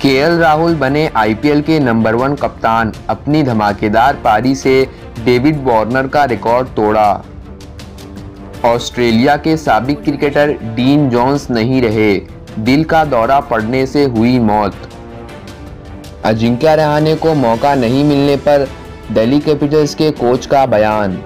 KL Rahul बने IPL के number 1 कप्तान। अपनी धमाकेदार पारी से डेविड वार्नर का रिकॉर्ड तोड़ा। ऑस्ट्रेलिया के साबिक क्रिकेटर डीन जोन्स नहीं रहे, दिल का दौरा पड़ने से हुई मौत। अजिंक्य रहाणे को मौका नहीं मिलने पर दिल्ली कैपिटल्स के कोच का बयान।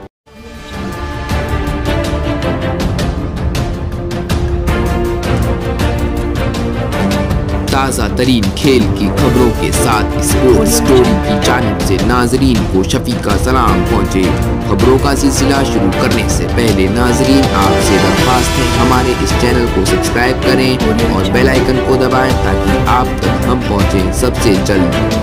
ताज़ा तरीन खेल की खबरों के साथ स्पोर्ट्स स्टोरी की जानिब से नाजरीन को शफी का सलाम पहुँचे। खबरों का सिलसिला शुरू करने से पहले नाजरीन आपसे दरख्वास्त है हमारे इस चैनल को सब्सक्राइब करें और बेल आइकन को दबाएं ताकि आप तक हम पहुँचे सबसे जल्द।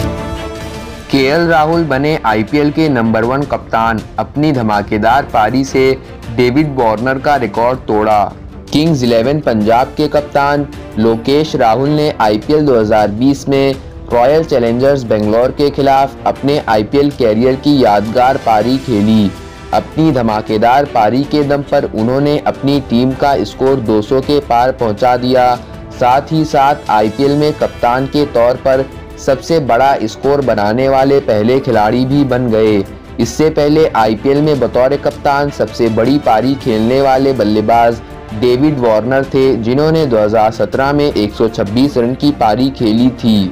केएल राहुल बने आईपीएल के नंबर 1 कप्तान। अपनी धमाकेदार पारी से डेविड वार्नर का रिकॉर्ड तोड़ा। किंग्स 11 पंजाब के कप्तान लोकेश राहुल ने आईपीएल 2020 में रॉयल चैलेंजर्स बेंगलोर के खिलाफ अपने आईपीएल कैरियर की यादगार पारी खेली। अपनी धमाकेदार पारी के दम पर उन्होंने अपनी टीम का स्कोर 200 के पार पहुंचा दिया। साथ ही साथ आईपीएल में कप्तान के तौर पर सबसे बड़ा स्कोर बनाने वाले पहले खिलाड़ी भी बन गए। इससे पहले आईपीएल में बतौर कप्तान सबसे बड़ी पारी खेलने वाले बल्लेबाज डेविड वार्नर थे, जिन्होंने 2017 में 126 रन की पारी खेली थी।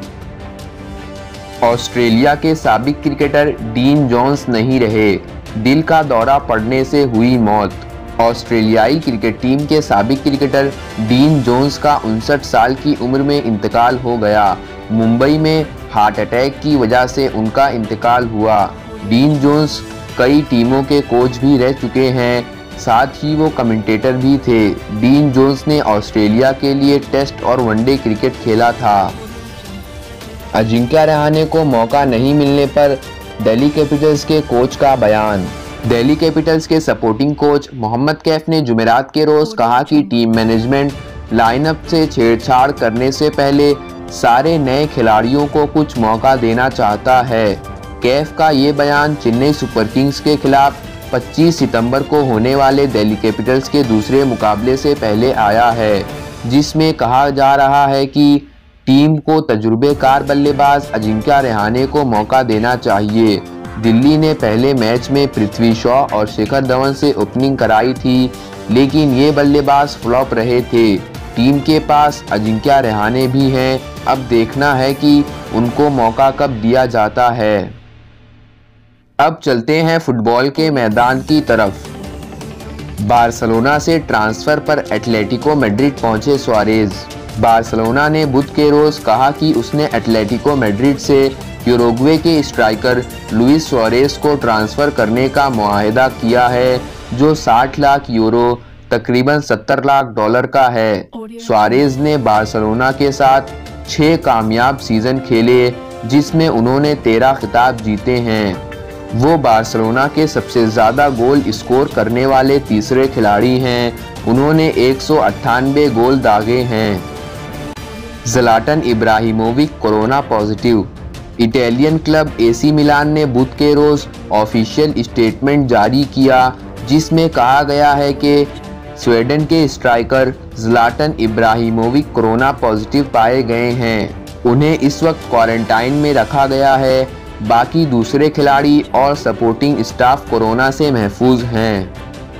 ऑस्ट्रेलिया के साबिक क्रिकेटर डीन जोन्स नहीं रहे, दिल का दौरा पड़ने से हुई मौत। ऑस्ट्रेलियाई क्रिकेट टीम के साबिक क्रिकेटर डीन जोन्स का 59 साल की उम्र में इंतकाल हो गया। मुंबई में हार्ट अटैक की वजह से उनका इंतकाल हुआ। डीन जोन्स कई टीमों के कोच भी रह चुके हैं, साथ ही वो कमेंटेटर भी थे। डीन जोन्स ने ऑस्ट्रेलिया के लिए टेस्ट और वनडे क्रिकेट खेला था। अजिंक्य रहाणे को मौका नहीं मिलने पर दिल्ली कैपिटल्स के कोच का बयान। दिल्ली कैपिटल्स के सपोर्टिंग कोच मोहम्मद कैफ ने जुमेरात के रोज कहा कि टीम मैनेजमेंट लाइनअप से छेड़छाड़ करने से पहले सारे नए खिलाड़ियों को कुछ मौका देना चाहता है। कैफ का ये बयान चेन्नई सुपर किंग्स के खिलाफ 25 सितंबर को होने वाले दिल्ली कैपिटल्स के दूसरे मुकाबले से पहले आया है, जिसमें कहा जा रहा है कि टीम को तजुर्बेकार बल्लेबाज अजिंक्य रहाणे को मौका देना चाहिए। दिल्ली ने पहले मैच में पृथ्वी शॉ और शिखर धवन से ओपनिंग कराई थी, लेकिन ये बल्लेबाज फ्लॉप रहे थे। टीम के पास अजिंक्य रहाणे भी हैं, अब देखना है कि उनको मौका कब दिया जाता है। अब चलते हैं फुटबॉल के मैदान की तरफ। बार्सिलोना से ट्रांसफर पर एटलेटिको मैड्रिड पहुंचे सुआरेज। बार्सिलोना ने बुध के रोज कहा कि उसने एटलेटिको मैड्रिड से यूरुग्वे के स्ट्राइकर लुइस सुआरेज को ट्रांसफर करने का मुआहदा किया है, जो 60 लाख यूरो तकरीबन $70 लाख का है। सुआरेज ने बार्सिलोना के साथ 6 कामयाब सीजन खेले, जिसमेमें उन्होंने 13 खिताब जीते हैं। वो बार्सिलोना के सबसे ज़्यादा गोल स्कोर करने वाले तीसरे खिलाड़ी हैं। उन्होंने 198 गोल दागे हैं। Zlatan Ibrahimovic corona positive. Italian club AC Milan ने बुध के रोज़ ऑफिशियल स्टेटमेंट जारी किया, जिसमें कहा गया है कि स्वीडन के striker Zlatan Ibrahimovic corona positive पाए गए हैं। उन्हें इस वक्त क्वारंटाइन में रखा गया है। बाकी दूसरे खिलाड़ी और सपोर्टिंग स्टाफ कोरोना से महफूज हैं।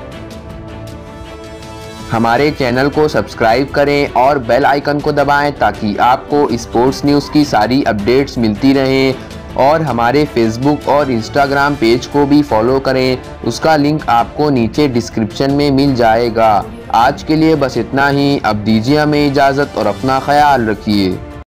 हमारे चैनल को सब्सक्राइब करें और बेल आइकन को दबाएं ताकि आपको स्पोर्ट्स न्यूज़ की सारी अपडेट्स मिलती रहें, और हमारे फेसबुक और इंस्टाग्राम पेज को भी फॉलो करें। उसका लिंक आपको नीचे डिस्क्रिप्शन में मिल जाएगा। आज के लिए बस इतना ही। अब दीजिए हमें इजाज़त और अपना ख्याल रखिए।